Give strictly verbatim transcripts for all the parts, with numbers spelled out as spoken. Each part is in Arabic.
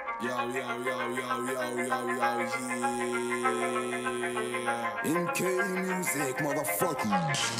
Yo, yo, yo, yo, yo, yo, yo, yeah. إم كي Music motherfucker.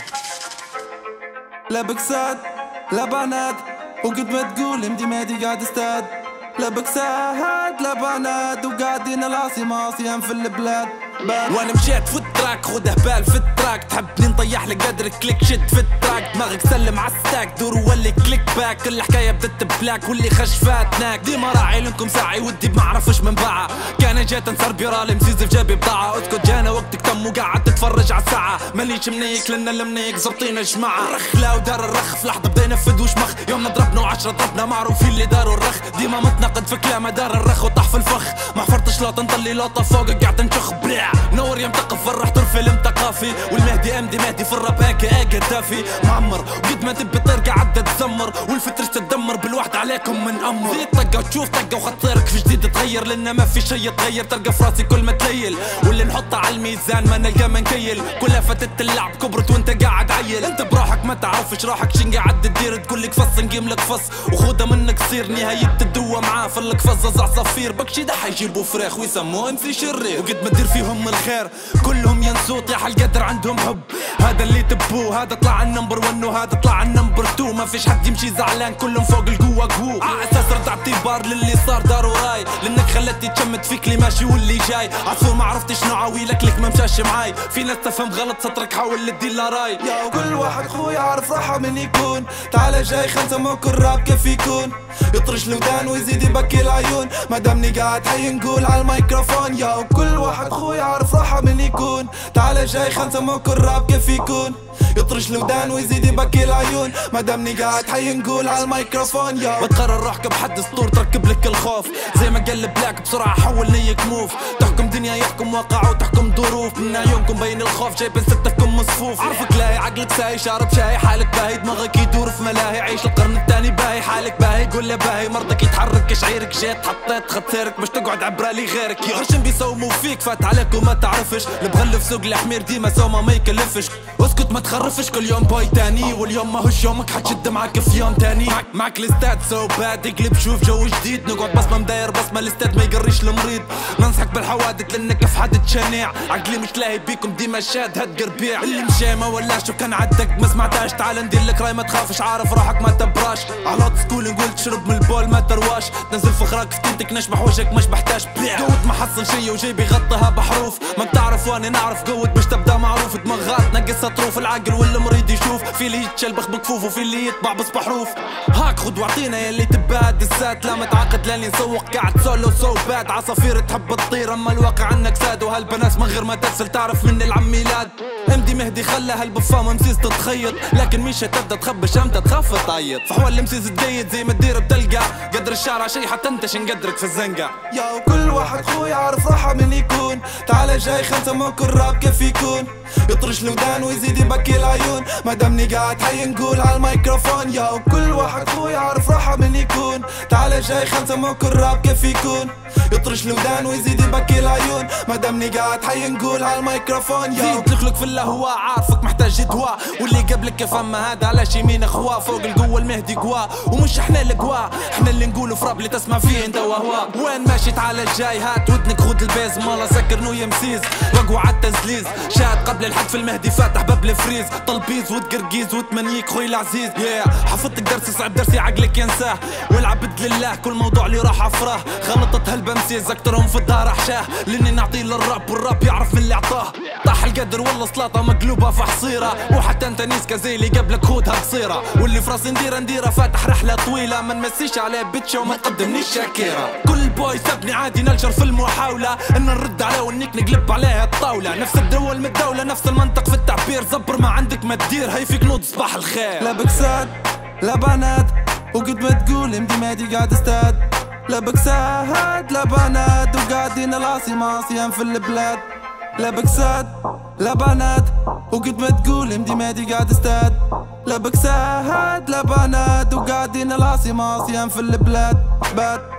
لا بكساد لا بعناد، وقد ما تقول امدي مادي قاعد استاد. لا بكساد لا بعناد، وقاعدين العاصمة عاصيان في البلاد. وانا مشيت في التراك خده بال في التراك، تحبني نطيح لك قدر كليك شد في التراك، دماغك سلم عالستاك دور وولي كليك باك، كل حكايه بدت بلاك واللي خش فاتناك، ديما راعي لكم ساعي ودي ما اعرفش من باعه، كان جيت انصر بيرالي مزيز في جيبي بضاعه، اسكت جانا وقتك تم وقاعد تتفرج على الساعه، مانيش منيك لنا المنيك زبطينا جماعه، رخ لا ودار الرخ في لحظه بدا ينفذ وشمخ، يوم ضربنا وعشرة ضربنا معروفين اللي داروا الرخ، ديما متناقض في كلامه دار الرخ وطاح في الفخ، ما حفرتش لوطه نطلي لوطه فوق قاعد نشخ بلع، نور يوم تقف فرح طر فيلم ثقافي، والمهدي امدي مهدي في الراب هيك قدافي، معمر وقد ما تبي طير قاعد تزمر، والفترش تتدمر بالوحد عليكم من امر، زيد طقه وتشوف طقه وخطيرك في جديد تغير، لان ما في شي يتغير، تلقى في راسي كل ما تليل، واللي نحطه على الميزان ما نلقى ما نكيل، كلها فتت اللعب كبرت وانت قاعد عيل، انت بروحك ما تعرفش روحك شن قاعد تدير، تقول لك فص نقيم لك فص وخوذه منك تصير نهايه الدوا معاه، فلك فزز عصافير بكشي ده حيجيبوا فراخ ويسموه ام سي شرير، وقد ما تدير فيهم الخير كلهم ينسوا طيح القدر عندهم حب، هذا اللي تبوه هذا طلع النمبر ون وهذا طلع النمبر تو، ما فيش حد يمشي زعلان كلهم فوق القوة قوو، على اساس رجعت بار للي صار دار وراي، لانك خلتني تشمت فيك اللي ماشي واللي جاي، عصفور ما عرفتش نوع عويلك لك ما مشاش معاي، في ناس تفهم غلط سطرك حاول تدي لا راي، يا كل واحد خويا عارف راحة من يكون، تعال جاي خمسة موك الراب كيف يكون، يطرش الودان ويزيد يبكي العيون، مادامني قاعد حي نقول على الميكروفون، يا كل واحد خويا عارف راحة من يكون، تعال جاي خمسة موك الراب كيف يكون، يطرش الودان ويزيد يبكي العيون، مادامني قاعد حي نقول على الميكروفون، يا بتقرر روحك بحد سطور تركب لك الخوف، زي ما قلب بلاك بسرعة حول نيك موف، تحكم دنيا يحكم واقع وتحكم ظروف، من عيونكم بين الخوف جايبين ستكم مصفوف، عرفك لاهي عقلك ساي شارب شاي حالك باهي، دماغك يدور في ملاهي، عيش القرن الثاني باهي حالك باهي، قول له باهي مرضك يتحرك شعيرك جيت حطيت خطيرك مش تقعد عبرالي غيرك، يا غرشن بيسوموا فيك فات عليك وما تعرفش، المغلف سوق الحمير ديما سوما ما يكلفش، اسكت ما تخرفش كل يوم باي تاني، واليوم ماهوش يومك حتشد معاك في يوم تاني، معك, معك الاستاد سو باد اقلب شوف جو جديد، نقعد بصمه مداير بصمه الاستاد ما يقريش المريض، ننصحك بالحوادث لانك في حد تشنيع، عقلي مش لاهي بيكم ديما شاد هاد قربيع، اللي مشى ما ولاش وكان عدك ما سمعتهاش، تعال ندير لك راي ما تخافش عارف روحك ما تبراش، على سكول نقول تشرب من البول ما ترواش، تنزل فخراك في تنتك نشبح وجهك مش محتاج بيع، قوت ما حصل شي وجيبي يغطيها بحروف، ما بتعرف وانا نعرف قوت باش تبدا معروف، دماغات نقص اطروف العقل والمريض يشوف، في اللي يتشلبخ بكفوف وفي اللي يطبع بصبح حروف، هاك خد واعطينا يلي تباد السات، لا متعاقد لاني نسوق قاعد سولو سو باد، عصافير تحب تطير اما الواقع عنك ساد، وهالبنات من غير ما ترسل تعرف من العم ميلاد، امدي مهدي خلى هالبفامه مسيس تتخيط، لكن مش تبدا تخبش امتى تخاف تعيط، في حوال المسيس تقيد زي ما تدير بتلقى، قدر الشارع شي حتى انت شنقدرك في الزنقه، يا وكل واحد خويا عارف راحة من يكون، تعال جاي خمسة موك الراب كيف يكون، يطرش الودان ويزيد يبكي العيون، مادامني قاعد حي نقول على الميكروفون، يا وكل واحد خويا عارف راحة من يكون، تعال جاي خمسة موك الراب كيف يكون، يطرش الودان ويزيد يبكي العيون، مادامني قاعد حي نقول على الميكروفون، يا زيد تخلق في الهواء عارفك محتاج دواء، واللي قبلك كيف اما هذا علاش يمين اخواه، فوق القوه المهدي قواه، ومش احنا القواه، احنا اللي نقولوا في راب اللي تسمع فيه انت وهو، وين ماشي تعال الجاي هات ودنك خد البيز، مالا سكر نويا مسيز وقوى على التزليز، شاد قبل الحد في المهدي فاتح باب الفريز، طلبيز وتقرقيز وتمنيك خوي العزيز، يا حفظتك درسي صعب درسي عقلك ينساه، والعبد لله كل موضوع اللي راح عفراه، غلطت هالبمسيز اكترهم في الدار احشاه، لاني نعطيه للراب والراب يعرف من اللي اعطاه، طاح القدر والله سلاطه مقلوبه في حصيره، وحتى انت نيسكا زي اللي قبلك خودها قصيره، واللي في راسي نديره نديره فاتح رحله طويله، ما نمسيش عليه بيتشا وما تقدمنيش شاكيره، كل بوي سابني عادي نلجر في المحاوله، ان نرد عليه ونيك نقلب عليه الطاوله، نفس الدول من الدوله نفس المنطق في التعبير، زبر ما عندك ما تدير هي فيك نوض صباح الخير، لا بكساد لا بعناد، وقد ما تقول امدي مادي قاعد استاد، لا بكساد لا بعناد، وقاعدين العاصمة عاصيان في البلاد، لا بكساد لا بعناد، وقد ما تقول امدي مادي قاعد استاد، لا بكساد لا بعناد، وقاعدين العاصمة عاصيان في البلاد، باد